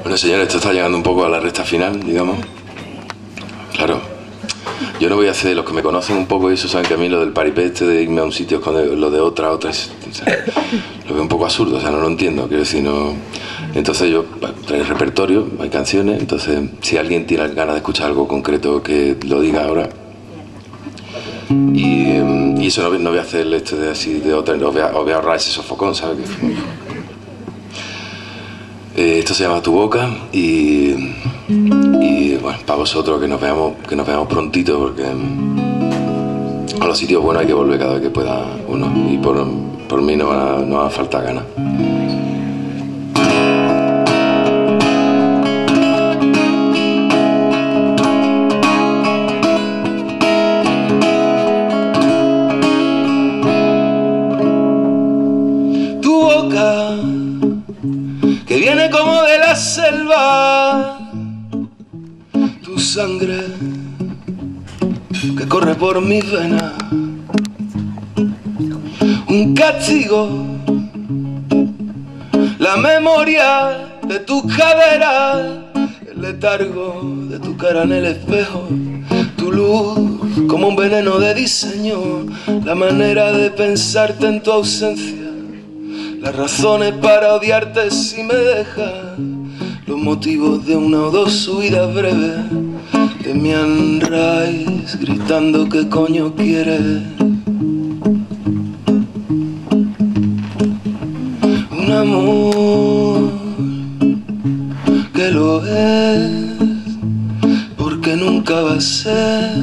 Bueno, señores, esto está llegando un poco a la recta final, digamos. Claro, yo no voy a hacer, los que me conocen un poco y eso saben que a mí lo del paripé este de irme a un sitio con lo de otra, o sea, lo veo un poco absurdo, o sea, no lo entiendo, quiero decir, no... Entonces yo traigo repertorio, hay canciones, entonces si alguien tiene ganas de escuchar algo concreto que lo diga ahora. Y eso no voy a hacer esto de así de otra, os voy a ahorrar ese sofocón, ¿sabes? Esto se llama Tu Boca y bueno, para vosotros que nos veamos prontito, porque a los sitios buenos hay que volver cada vez que pueda uno, y por mí no va a faltar ganas. Tu boca, que viene como de la selva, tu sangre que corre por mis venas, un castigo, la memoria de tus caderas, el letargo de tu cara en el espejo, tu luz como un veneno de diseño, la manera de pensarte en tu ausencia, las razones para odiarte si me dejas, los motivos de una o dos subidas breves de mi unrise, gritando que coño quieres. Un amor que lo es, porque nunca va a ser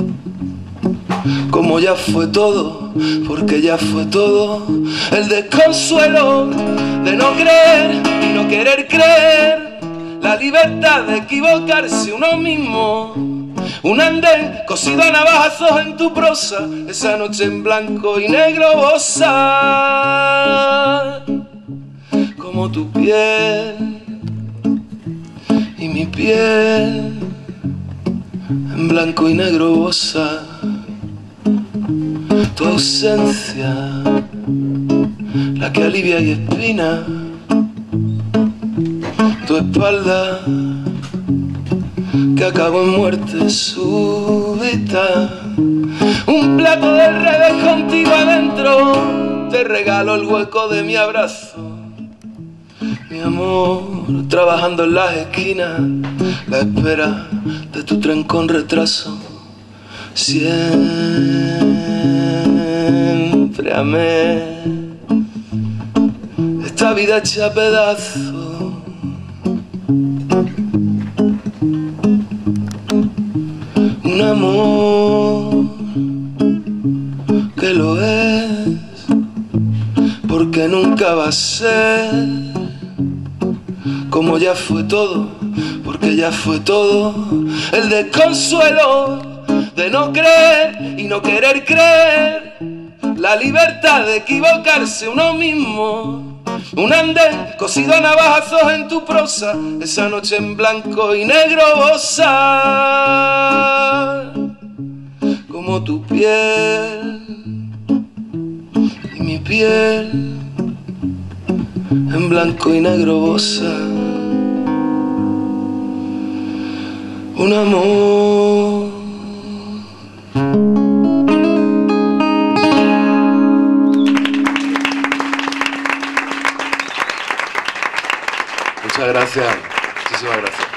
como ya fue todo, porque ya fue todo. El desconsuelo de no creer y no querer creer, la libertad de equivocarse uno mismo, un andén cosido a navajazos en tu prosa, esa noche en blanco y negro bosa, como tu piel y mi piel en blanco y negro bosa, tu ausencia, la que alivia y espina, tu espalda que acabó en muerte súbita, un plato de redes contigo adentro, te regalo el hueco de mi abrazo, mi amor, trabajando en las esquinas, la espera de tu tren con retraso, siempre amé esta vida hecha a pedazos. Un amor que lo es, porque nunca va a ser como ya fue todo, porque ya fue todo. El desconsuelo de no creer y no querer creer, la libertad de equivocarse uno mismo, un andén cosido a navajazos en tu prosa, esa noche en blanco y negro bosa, como tu piel y mi piel en blanco y negro bosa, un amor. Muchas gracias, muchísimas gracias.